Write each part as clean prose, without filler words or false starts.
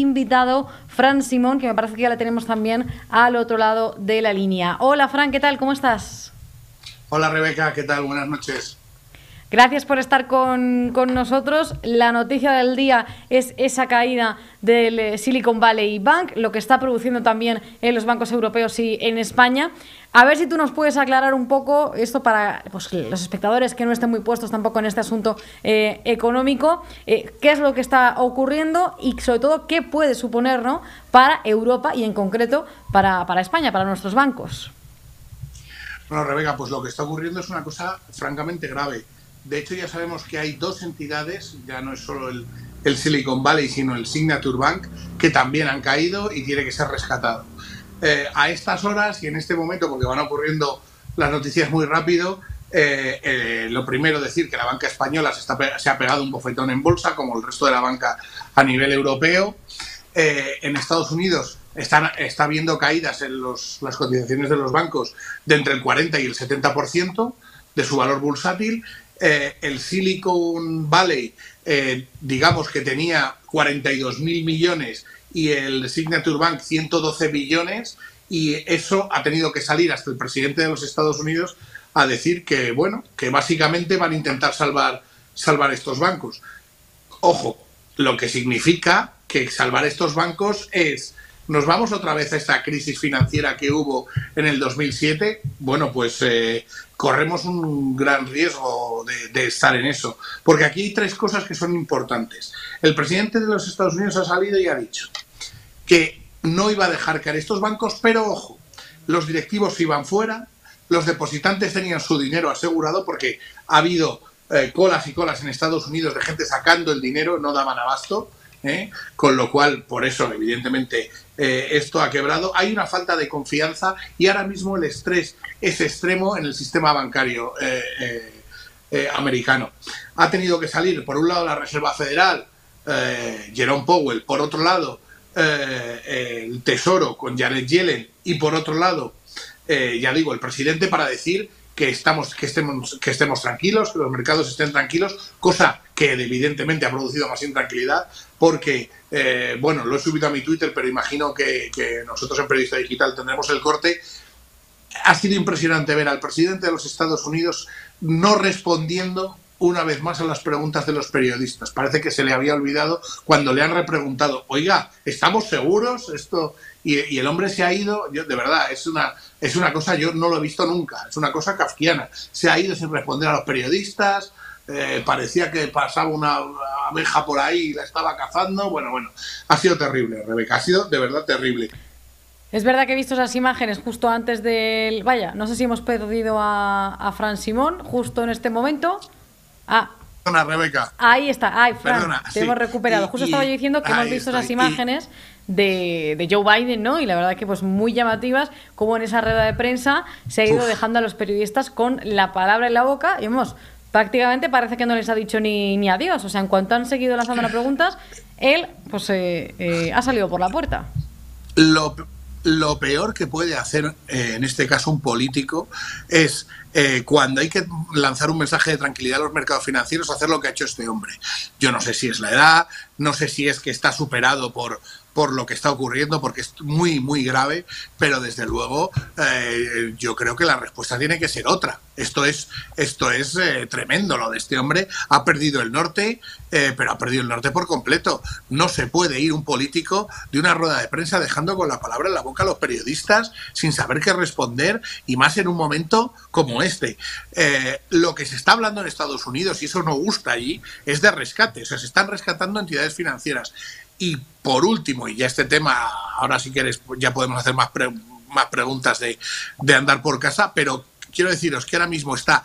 invitado, Fran Simón, que me parece que ya la tenemos también al otro lado de la línea. Hola, Fran, ¿qué tal? ¿Cómo estás? Hola, Rebeca, ¿qué tal? Buenas noches. Gracias por estar con nosotros. La noticia del día es esa caída del Silicon Valley Bank, lo que está produciendo también en los bancos europeos y en España. A ver si tú nos puedes aclarar un poco esto para pues, los espectadores que no estén muy puestos tampoco en este asunto económico, qué es lo que está ocurriendo y sobre todo qué puede suponer, ¿no?, para Europa y en concreto para España, para nuestros bancos. Bueno, Rebeca, pues lo que está ocurriendo es una cosa francamente grave. De hecho, ya sabemos que hay dos entidades, ya no es solo el Silicon Valley, sino el Signature Bank, que también han caído y tiene que ser rescatado. A estas horas y en este momento, porque van ocurriendo las noticias muy rápido, lo primero decir que la banca española se ha pegado un bofetón en bolsa, como el resto de la banca a nivel europeo. En Estados Unidos está habiendo caídas en las cotizaciones de los bancos de entre el 40 y el 70% de su valor bursátil. El Silicon Valley, digamos que tenía 42.000 millones y el Signature Bank 112 billones, y eso ha tenido que salir hasta el presidente de los Estados Unidos a decir que, bueno, que básicamente van a intentar salvar estos bancos. Ojo, lo que significa que salvar estos bancos es: ¿nos vamos otra vez a esta crisis financiera que hubo en el 2007? Bueno, pues corremos un gran riesgo de estar en eso. Porque aquí hay tres cosas que son importantes. El presidente de los Estados Unidos ha salido y ha dicho que no iba a dejar caer estos bancos, pero ojo, los directivos iban fuera, los depositantes tenían su dinero asegurado, porque ha habido colas y colas en Estados Unidos de gente sacando el dinero, no daban abasto. Con lo cual, por eso, evidentemente, esto ha quebrado. Hay una falta de confianza y ahora mismo el estrés es extremo en el sistema bancario americano. Ha tenido que salir, por un lado, la Reserva Federal, Jerome Powell, por otro lado, el Tesoro con Janet Yellen, y por otro lado, ya digo, el presidente, para decir que estemos tranquilos, que los mercados estén tranquilos, cosa que evidentemente ha producido más intranquilidad, porque, bueno, lo he subido a mi Twitter, pero imagino que nosotros en Periodista Digital tendremos el corte. Ha sido impresionante ver al presidente de los Estados Unidos no respondiendo una vez más a las preguntas de los periodistas. Parece que se le había olvidado cuando le han repreguntado: oiga, ¿estamos seguros? Esto... Y el hombre se ha ido. Yo, de verdad, es una cosa, yo no lo he visto nunca, es una cosa kafkiana. Se ha ido sin responder a los periodistas, parecía que pasaba una abeja por ahí y la estaba cazando. Bueno, ha sido terrible, Rebeca, ha sido de verdad terrible. Es verdad que he visto esas imágenes justo antes del... Vaya, no sé si hemos perdido a Fran Simón justo en este momento. Perdona, Rebeca. Ahí está, ay, Fran, Perdona, te sí. hemos recuperado. Justo estaba yo diciendo que hemos visto esas imágenes de Joe Biden, ¿no? Y la verdad que pues muy llamativas, como en esa rueda de prensa se ha ido dejando a los periodistas con la palabra en la boca y vamos, prácticamente parece que no les ha dicho ni adiós. O sea, en cuanto han seguido lanzando las preguntas, él pues ha salido por la puerta. Lo peor que puede hacer en este caso un político es cuando hay que lanzar un mensaje de tranquilidad a los mercados financieros, hacer lo que ha hecho este hombre. Yo no sé si es la edad, no sé si es que está superado por lo que está ocurriendo, porque es muy, muy grave, pero desde luego yo creo que la respuesta tiene que ser otra. Esto es tremendo. Lo de este hombre: ha perdido el norte, pero ha perdido el norte por completo. No se puede ir un político de una rueda de prensa dejando con la palabra en la boca a los periodistas sin saber qué responder, y más en un momento como este. Lo que se está hablando en Estados Unidos, y eso no gusta allí, es de rescate. O sea, se están rescatando entidades financieras. Y por último, y ya este tema, ahora si quieres ya podemos hacer más preguntas de andar por casa, pero quiero deciros que ahora mismo está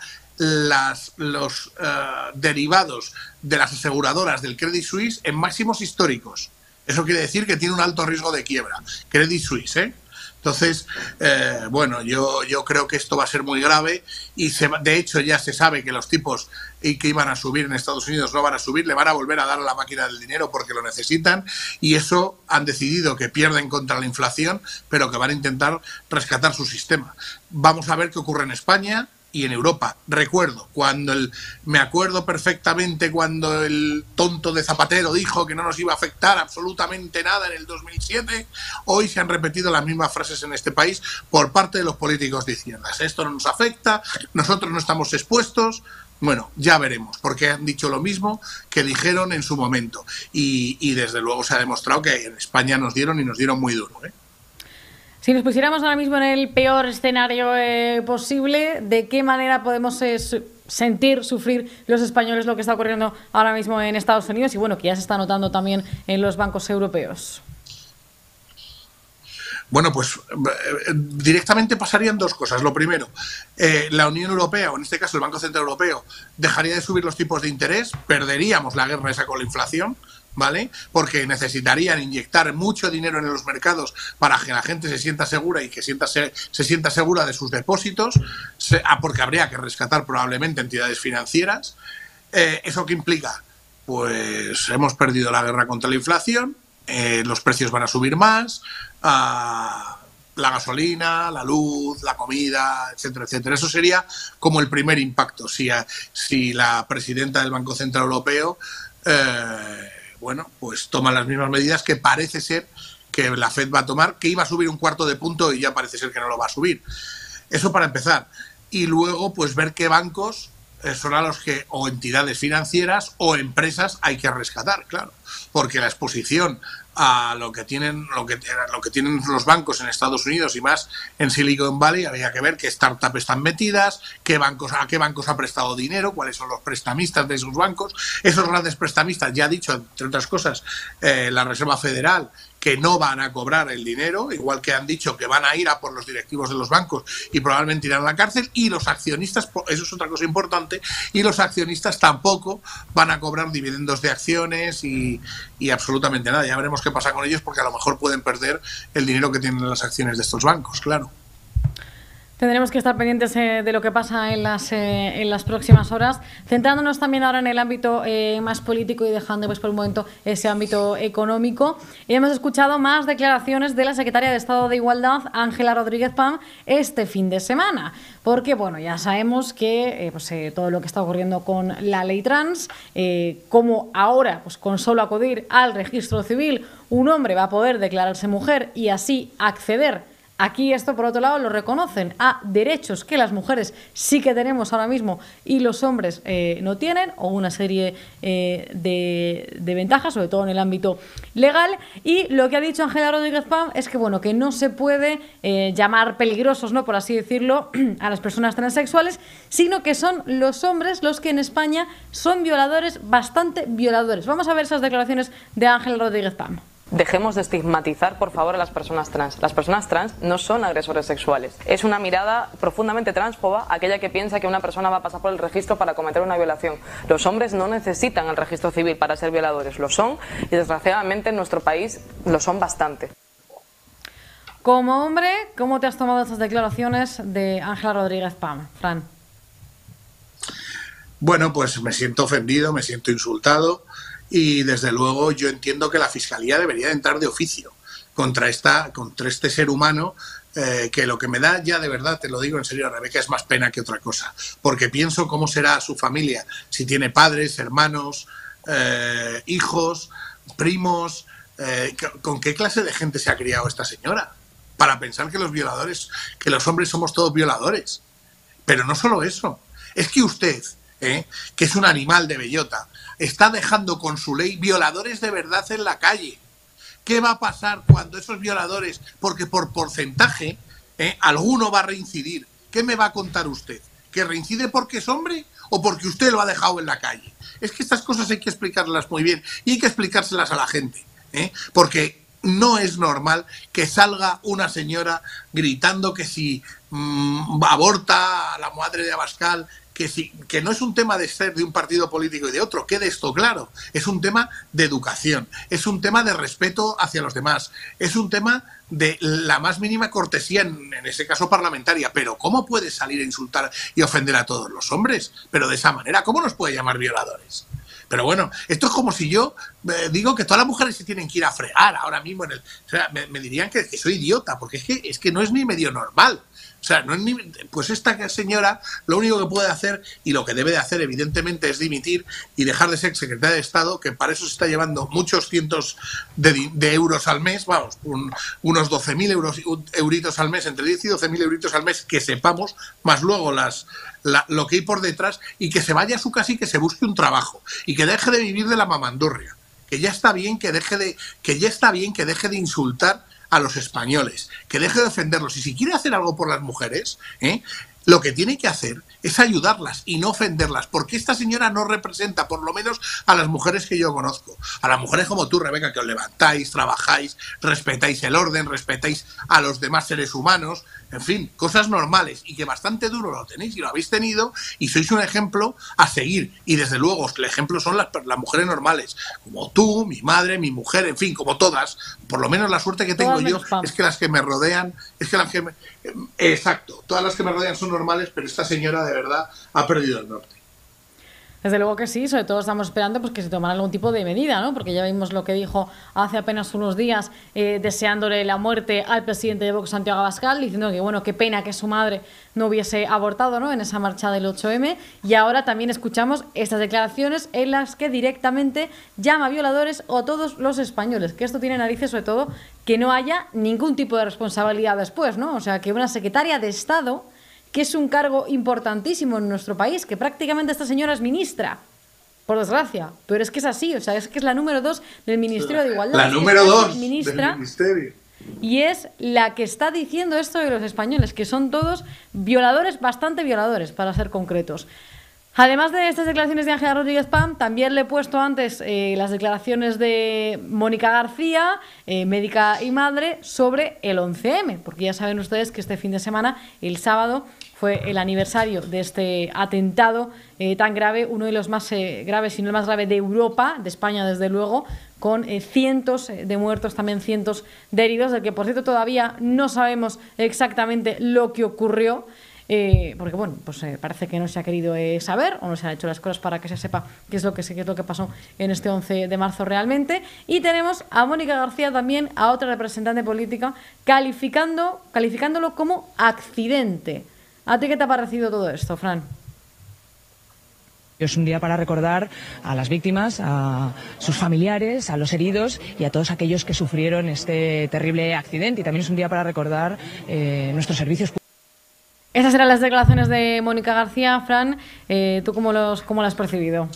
los derivados de las aseguradoras del Credit Suisse en máximos históricos. Eso quiere decir que tiene un alto riesgo de quiebra, Credit Suisse, ¿eh? Entonces, bueno, yo creo que esto va a ser muy grave y de hecho ya se sabe que los tipos que iban a subir en Estados Unidos no van a subir, le van a volver a dar a la máquina del dinero porque lo necesitan, y eso han decidido que pierden contra la inflación, pero que van a intentar rescatar su sistema. Vamos a ver qué ocurre en España y en Europa. Me acuerdo perfectamente cuando el tonto de Zapatero dijo que no nos iba a afectar absolutamente nada en el 2007. Hoy se han repetido las mismas frases en este país por parte de los políticos de izquierdas. Esto no nos afecta, nosotros no estamos expuestos. Bueno, ya veremos, porque han dicho lo mismo que dijeron en su momento. Y desde luego se ha demostrado que en España nos dieron y nos dieron muy duro, ¿eh? Si nos pusiéramos ahora mismo en el peor escenario posible, ¿de qué manera podemos sentir, sufrir los españoles lo que está ocurriendo ahora mismo en Estados Unidos y bueno, que ya se está notando también en los bancos europeos? Bueno, pues directamente pasarían dos cosas. Lo primero, la Unión Europea, o en este caso el Banco Central Europeo, dejaría de subir los tipos de interés, perderíamos la guerra esa con la inflación, ¿vale? Porque necesitarían inyectar mucho dinero en los mercados para que la gente se sienta segura y que se sienta segura de sus depósitos, porque habría que rescatar probablemente entidades financieras. ¿Eso qué implica? Pues hemos perdido la guerra contra la inflación, los precios van a subir más, la gasolina, la luz, la comida, etcétera, etcétera. Eso sería como el primer impacto si la presidenta del Banco Central Europeo bueno, pues toma las mismas medidas que parece ser que la FED va a tomar, que iba a subir 1/4 de punto y ya parece ser que no lo va a subir. Eso para empezar. Y luego, pues ver qué bancos son a los que, o entidades financieras o empresas hay que rescatar, claro. Porque la exposición a lo que tienen los bancos en Estados Unidos y más en Silicon Valley, había que ver qué startups están metidas, a qué bancos ha prestado dinero, cuáles son los prestamistas de esos bancos. Esos grandes prestamistas, ya ha dicho, entre otras cosas, la Reserva Federal, que no van a cobrar el dinero, igual que han dicho que van a ir a por los directivos de los bancos y probablemente irán a la cárcel, y los accionistas, eso es otra cosa importante, y los accionistas tampoco van a cobrar dividendos de acciones y absolutamente nada. Ya veremos qué pasa con ellos, porque a lo mejor pueden perder el dinero que tienen en las acciones de estos bancos, claro. Tendremos que estar pendientes de lo que pasa en las próximas horas, centrándonos también ahora en el ámbito más político y dejando pues por un momento ese ámbito económico. Hemos escuchado más declaraciones de la secretaria de Estado de Igualdad, Ángela Rodríguez Pam, este fin de semana, porque bueno, ya sabemos que todo lo que está ocurriendo con la ley trans, como ahora pues con solo acudir al registro civil un hombre va a poder declararse mujer y así acceder. Aquí esto, por otro lado, lo reconocen a derechos que las mujeres sí que tenemos ahora mismo y los hombres no tienen, o una serie de ventajas, sobre todo en el ámbito legal. Y lo que ha dicho Ángela Rodríguez Pam es que, bueno, que no se puede llamar peligrosos, ¿no?, por así decirlo, a las personas transexuales, sino que son los hombres los que en España son violadores, bastante violadores. Vamos a ver esas declaraciones de Ángela Rodríguez Pam. Dejemos de estigmatizar, por favor, a las personas trans. Las personas trans no son agresores sexuales. Es una mirada profundamente transfoba aquella que piensa que una persona va a pasar por el registro para cometer una violación. Los hombres no necesitan el registro civil para ser violadores. Lo son, y desgraciadamente en nuestro país lo son bastante. Como hombre, ¿cómo te has tomado estas declaraciones de Ángela Rodríguez Pam, Fran? Bueno, pues me siento ofendido, me siento insultado. Y desde luego yo entiendo que la Fiscalía debería de entrar de oficio contra este ser humano, que lo que me da ya de verdad, te lo digo en serio, Rebeca, es más pena que otra cosa. Porque pienso cómo será su familia, si tiene padres, hermanos, hijos, primos, con qué clase de gente se ha criado esta señora para pensar que los hombres somos todos violadores. Pero no solo eso, es que usted, que es un animal de bellota, está dejando con su ley violadores de verdad en la calle. ¿Qué va a pasar cuando esos violadores, porque por porcentaje, alguno va a reincidir? ¿Qué me va a contar usted? ¿Que reincide porque es hombre o porque usted lo ha dejado en la calle? Es que estas cosas hay que explicarlas muy bien y hay que explicárselas a la gente, porque no es normal que salga una señora gritando que si aborta a la madre de Abascal, que no es un tema de ser de un partido político y de otro, quede esto claro, es un tema de educación, es un tema de respeto hacia los demás, es un tema de la más mínima cortesía, en ese caso parlamentaria. Pero ¿cómo puede salir a insultar y ofender a todos los hombres? Pero de esa manera, ¿cómo nos puede llamar violadores? Pero bueno, esto es como si yo digo que todas las mujeres se tienen que ir a fregar ahora mismo. O sea, me dirían que soy idiota, porque es que no es ni medio normal. O sea, no es ni, pues esta señora lo único que puede hacer, y lo que debe de hacer evidentemente, es dimitir y dejar de ser secretaria de Estado, que para eso se está llevando muchos cientos de euros al mes, vamos, unos 12.000 euritos al mes, entre 10 y 12.000 euritos al mes, que sepamos, más luego lo que hay por detrás, y que se vaya a su casa y que se busque un trabajo, y que deje de vivir de la mamandurria, que ya está bien que deje de insultar a los españoles, que deje de ofenderlos, y si quiere hacer algo por las mujeres, lo que tiene que hacer es ayudarlas y no ofenderlas, porque esta señora no representa, por lo menos, a las mujeres que yo conozco, a las mujeres como tú, Rebeca, que os levantáis, trabajáis, respetáis el orden, respetáis a los demás seres humanos, en fin, cosas normales, y que bastante duro lo tenéis y lo habéis tenido, y sois un ejemplo a seguir, y desde luego el ejemplo son las mujeres normales, como tú, mi madre, mi mujer, en fin, como todas. Por lo menos la suerte que tengo yo es que las que me rodean, exacto, todas las que me rodean son normales, pero esta señora de verdad ha perdido el norte. Desde luego que sí, sobre todo estamos esperando pues que se tomara algún tipo de medida, ¿no? Porque ya vimos lo que dijo hace apenas unos días, deseándole la muerte al presidente de Vox, Santiago Abascal, diciendo que bueno, qué pena que su madre no hubiese abortado, ¿no?, en esa marcha del 8M, y ahora también escuchamos estas declaraciones en las que directamente llama violadores a todos los españoles, que esto tiene narices, sobre todo que no haya ningún tipo de responsabilidad después, ¿no? O sea, que una secretaria de Estado, que es un cargo importantísimo en nuestro país, que prácticamente esta señora es ministra, por desgracia, pero es que es así, o sea, es que es la número 2 del Ministerio de Igualdad. La número 2 ministra, del Ministerio. Y es la que está diciendo esto de los españoles, que son todos violadores, bastante violadores, para ser concretos. Además de estas declaraciones de Ángela Rodríguez Pam, también le he puesto antes las declaraciones de Mónica García, médica y madre, sobre el 11M, porque ya saben ustedes que este fin de semana, el sábado, fue el aniversario de este atentado tan grave, uno de los más graves, si no el más grave de Europa, de España desde luego, con cientos de muertos, también cientos de heridos, del que por cierto todavía no sabemos exactamente lo que ocurrió, porque bueno, pues parece que no se ha querido saber, o no se han hecho las cosas para que se sepa qué es lo que pasó en este 11 de marzo realmente. Y tenemos a Mónica García también, a otra representante política, calificándolo como accidente. ¿A ti qué te ha parecido todo esto, Fran? Es un día para recordar a las víctimas, a sus familiares, a los heridos y a todos aquellos que sufrieron este terrible accidente. Y también es un día para recordar nuestros servicios públicos. Esas eran las declaraciones de Mónica García. Fran, ¿tú cómo lo has percibido?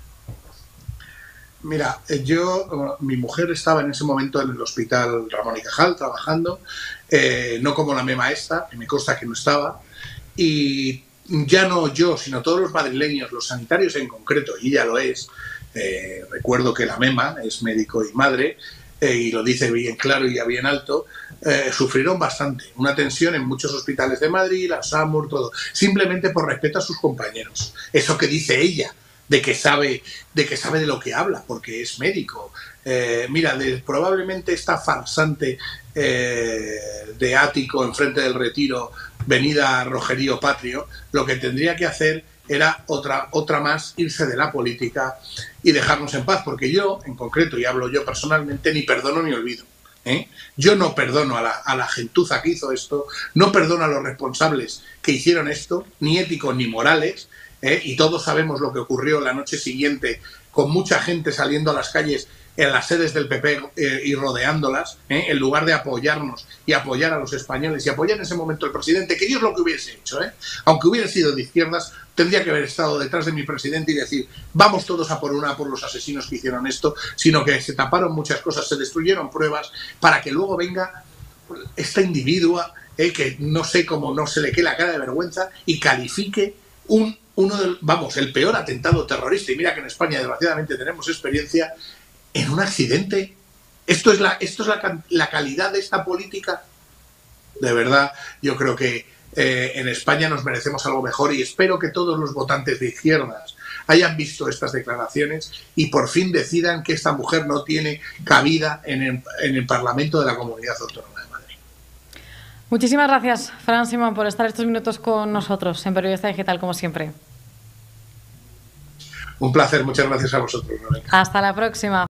Mira, mi mujer estaba en ese momento en el hospital Ramón y Cajal trabajando, no como la mema esta, me consta que no estaba, y ya no yo, sino todos los madrileños, los sanitarios en concreto, y ella lo es, recuerdo que la mema es médico y madre, y lo dice bien claro y ya bien alto, sufrieron bastante, una tensión en muchos hospitales de Madrid, la SAMUR, todo, simplemente por respeto a sus compañeros. Eso que dice ella, de que sabe de lo que habla, porque es médico. Mira, probablemente esta farsante de ático enfrente del Retiro, venida Rogerío Patrio, lo que tendría que hacer era otra más, irse de la política y dejarnos en paz, porque yo, en concreto, y hablo yo personalmente, ni perdono ni olvido. Yo no perdono a la gentuza que hizo esto, no perdono a los responsables que hicieron esto, ni éticos ni morales, y todos sabemos lo que ocurrió la noche siguiente, con mucha gente saliendo a las calles en las sedes del PP y rodeándolas, en lugar de apoyarnos y apoyar a los españoles y apoyar en ese momento al presidente, que Dios lo que hubiese hecho, aunque hubiera sido de izquierdas, tendría que haber estado detrás de mi presidente y decir, vamos todos a por los asesinos que hicieron esto, sino que se taparon muchas cosas, se destruyeron pruebas, para que luego venga esta individua, que no sé cómo no se le quede la cara de vergüenza y califique el peor atentado terrorista, y mira que en España desgraciadamente tenemos experiencia, en un accidente. Esto es la calidad de esta política. De verdad, yo creo que en España nos merecemos algo mejor, y espero que todos los votantes de izquierdas hayan visto estas declaraciones y por fin decidan que esta mujer no tiene cabida en el Parlamento de la Comunidad Autónoma de Madrid. Muchísimas gracias, Fran Simón, por estar estos minutos con nosotros en Periodista Digital, como siempre. Un placer, muchas gracias a vosotros, Rebeca. Hasta la próxima.